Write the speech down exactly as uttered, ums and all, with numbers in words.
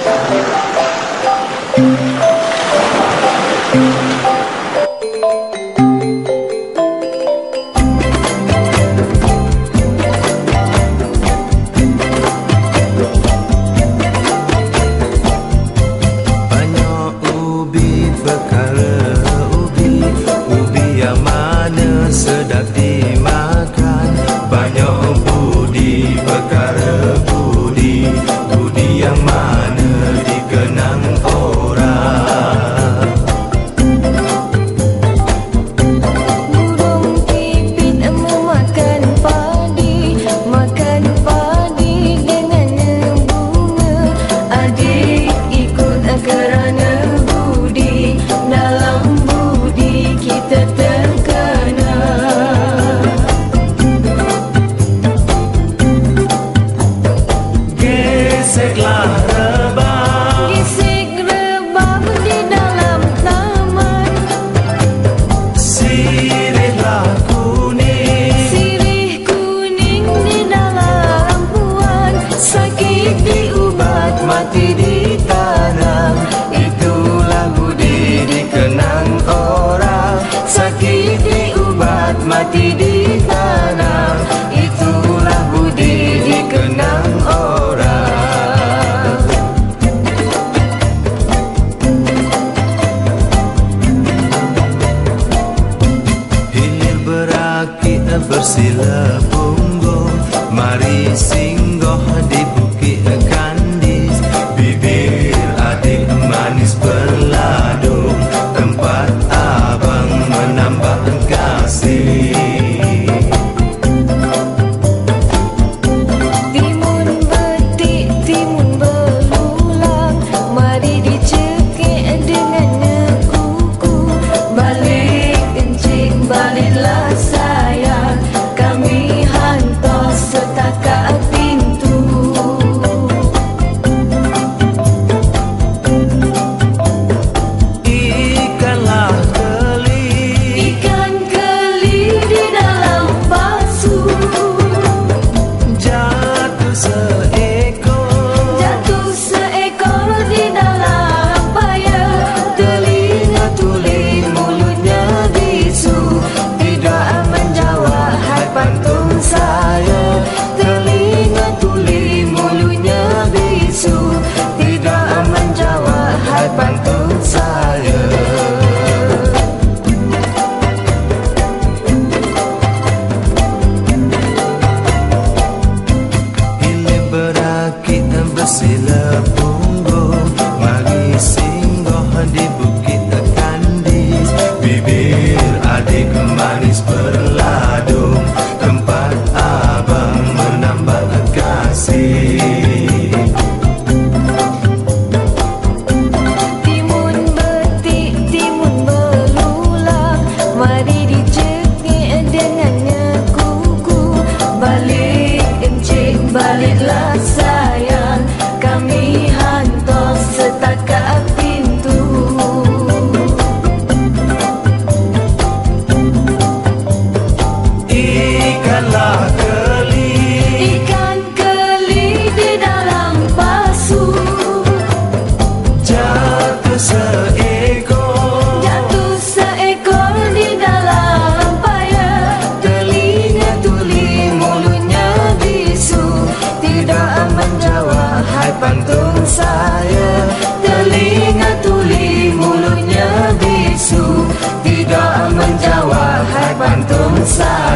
Mati di tanah, itulah budi dikenang orang. Hilir berakit bersila punggung, mari singgah di Bukit Kandis. Bibir adik manis berladung, tempat abang menambah kasih. Timun betik, timun belulang, mari dicekik dengan kuku. Balik encik, baliklah sayang, kami hantar setakat pintu. Ikanlah pantun saya. Hilir berakit bersila punggung, mari singgah di Bukit Kandis. Bibir adik manis berladung, tempat abang menambah kasih. Baliklah sayang, kami hantar setakat pintu. Ikanlah keli, ikan keli di dalam pasu. jatuh seekor, jatuh seekor di dalam payah. Telinga tuli, mulutnya bisu, tidak menjawab hai pantun saya. Telinga tuli, mulutnya bisu, tidak menjawab hai pantun saya.